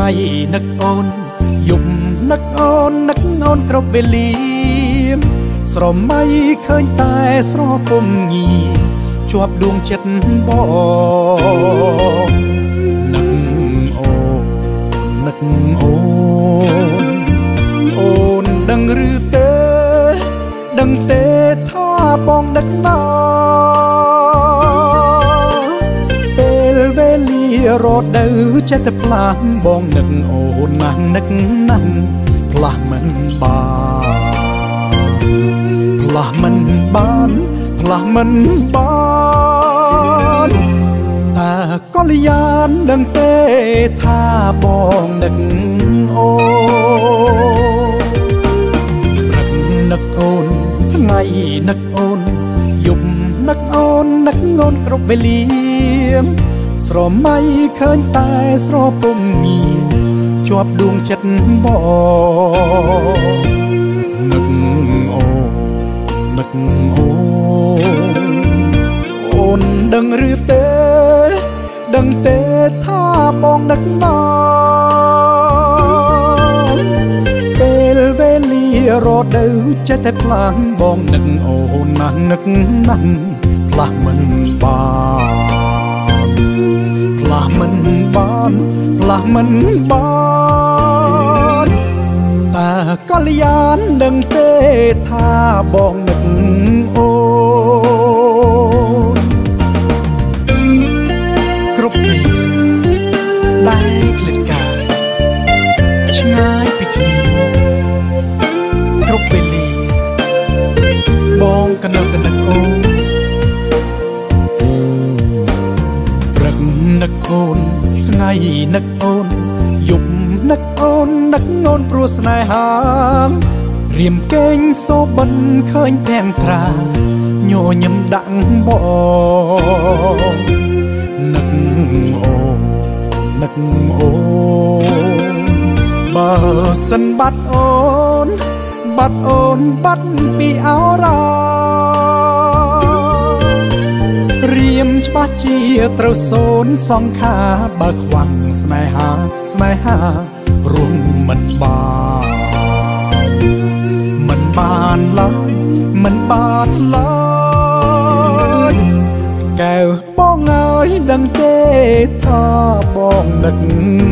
នឹកអូនយប់នឹកអូននឹកអូនគ្រប់វេលាស្រមៃឃើញតែស្រពំងីជាប់ដួងចិត្តបងនឹកអូននឹកអូនអូនដឹងឬទេដឹងទេថាបងនឹកណាពេលវេលារដូវចិត្តផ្លាស់បងនឹកអូនណាស់នឹកណាស់ផ្លាស់មិនបានផ្លាស់មិនបានផ្លាស់មិនបានតែកល្យានដឹងទេថាបងនឹកអូព្រឹកនឹកអូនថ្ងៃនឹកអូនយប់នឹកអូននឹកអូនគ្រប់វេលាស្រមៃឃើញតែស្រពំងីជាប់ដួងចិត្តបងនឹកអូននឹកអូនដឹងឬទេដឹងទេថាបងនឹកណាពេលវេលារដូវចិត្តតែផ្លាំងបងនឹកអូនណាស់នឹកណាស់ផ្លាស់មិនបានផ្លាស់មិនបានផ្លាស់មិនបានតែកល្យានដឹងទេថាបងនឹកអូនគ្រប់ពេលដែលក្លិតកាយឆ្ងាយពីគ្នាគ្រប់ពេលបងក៏នៅតែនឹកអូនព្រឹកនឹកអូនថ្ងៃនឹកអូនយប់នឹកអូននឹកអូនព្រោះស្នេហារៀមកេងសូបិនឃើញទាំងត្រាញញឹមដាក់បងនឹកអូននឹកអូនបើសិនបាត់អូនបាត់អូនបាត់ពីអរ៉ារៀមច្បាស់ជាត្រូវសូនសង្ខាបើខ្វាំងស្នេហារួមមិនបានឡើយមិនបានឡើយកែវបងអើយដឹងទេថាបងនឹក